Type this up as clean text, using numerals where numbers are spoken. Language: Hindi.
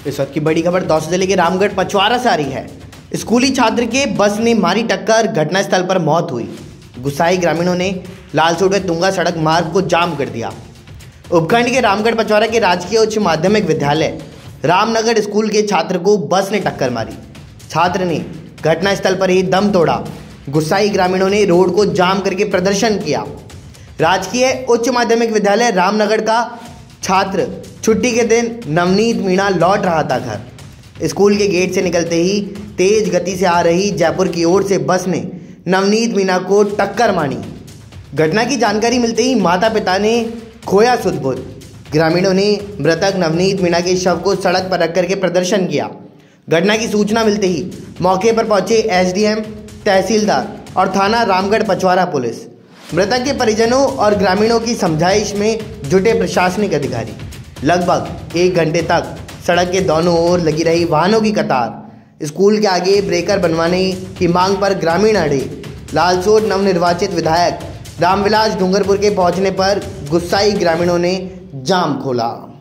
इस वक्त की बड़ी खबर दौसा जिले के रामगढ़ पचवारा से आ रही है। स्कूली छात्र के बस ने मारी टक्कर, घटनास्थल पर मौत हुई। गुस्साई ग्रामीणों ने लालसोट में तुंगा सड़क मार्ग को जाम कर दिया। उपखंड के रामगढ़ पचवारा के राजकीय उच्च माध्यमिक विद्यालय रामनगर स्कूल के छात्र को बस ने टक्कर मारी। छात्र ने घटनास्थल पर ही दम तोड़ा। गुस्साई ग्रामीणों ने रोड को जाम करके प्रदर्शन किया। राजकीय उच्च माध्यमिक विद्यालय रामनगर का छात्र छुट्टी के दिन नवनीत मीणा लौट रहा था घर। स्कूल के गेट से निकलते ही तेज गति से आ रही जयपुर की ओर से बस ने नवनीत मीणा को टक्कर मारी। घटना की जानकारी मिलते ही माता पिता ने खोया सुध-बुध। ग्रामीणों ने मृतक नवनीत मीणा के शव को सड़क पर रख करके प्रदर्शन किया। घटना की सूचना मिलते ही मौके पर पहुंचे एसडीएम, तहसीलदार और थाना रामगढ़ पचवारा पुलिस। मृतक के परिजनों और ग्रामीणों की समझाइश में जुटे प्रशासनिक अधिकारी। लगभग 1 घंटे तक सड़क के दोनों ओर लगी रही वाहनों की कतार। स्कूल के आगे ब्रेकर बनवाने की मांग पर ग्रामीण अड़े। लालसोट नवनिर्वाचित विधायक रामविलास डूंगरपुर के पहुंचने पर गुस्साई ग्रामीणों ने जाम खोला।